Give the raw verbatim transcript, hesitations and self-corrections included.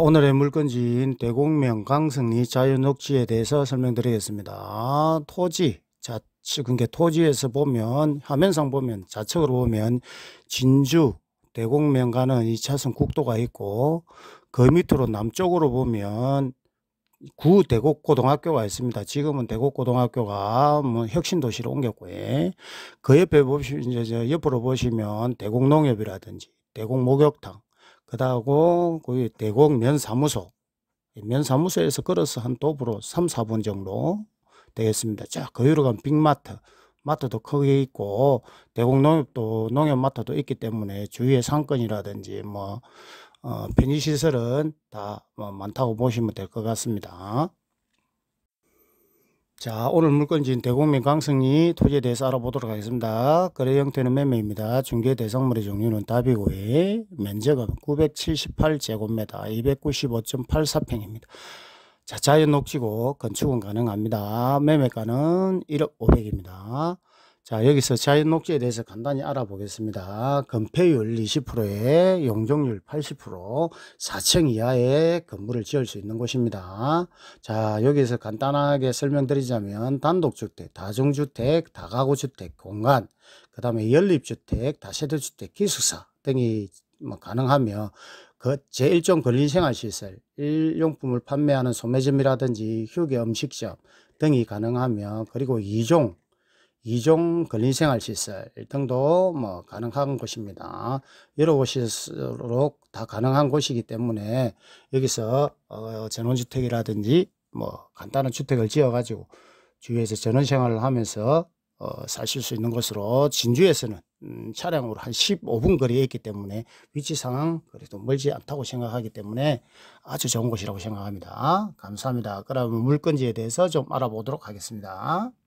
오늘의 물건지인 대곡면 강승리 자유녹지에 대해서 설명드리겠습니다. 토지, 자, 지금 게 토지에서 보면, 화면상 보면, 좌측으로 보면, 진주, 대곡면 가는 이 차선 국도가 있고, 그 밑으로 남쪽으로 보면, 구 대곡고등학교가 있습니다. 지금은 대곡고등학교가 뭐 혁신도시로 옮겼고요. 그 옆에 보시면, 이제 옆으로 보시면, 대곡농협이라든지, 대곡목욕탕, 그다고 그 대곡 면사무소, 면사무소에서 걸어서 한 도보로 삼, 사 분 정도 되겠습니다. 자, 거기로 가면 빅마트, 마트도 크게 있고 대곡 농협도 농협 마트도 있기 때문에 주위에 상권이라든지 뭐 어, 편의시설은 다 뭐 많다고 보시면 될 것 같습니다. 자, 오늘 물건지인 대곡면 강승리 토지에 대해서 알아보도록 하겠습니다. 거래 형태는 매매입니다. 중개 대상물의 종류는 답이고요. 면적은 구백칠십팔 제곱미터 이백구십오 점 팔사 평입니다. 자, 자연 녹지고 건축은 가능합니다. 매매가는 일억 오백입니다. 자, 여기서 자연 녹지에 대해서 간단히 알아보겠습니다. 건폐율 이십 퍼센트에 용적률 팔십 퍼센트, 사 층 이하의 건물을 지을 수 있는 곳입니다. 자, 여기서 간단하게 설명드리자면 단독주택, 다중주택, 다가구주택, 공간, 그 다음에 연립주택, 다세대주택, 기숙사 등이 뭐 가능하며 그 제일종 근린생활시설, 일용품을 판매하는 소매점이라든지 휴게 음식점 등이 가능하며, 그리고 이종 이종 근린생활시설 등도 뭐 가능한 곳입니다. 여러 곳일수록 다 가능한 곳이기 때문에 여기서 어 전원주택이라든지 뭐 간단한 주택을 지어 가지고 주위에서 전원생활을 하면서 어 사실 수 있는 곳으로, 진주에서는 음 차량으로 한 십오 분 거리에 있기 때문에 위치상 그래도 멀지 않다고 생각하기 때문에 아주 좋은 곳이라고 생각합니다. 감사합니다. 그러면 물건지에 대해서 좀 알아보도록 하겠습니다.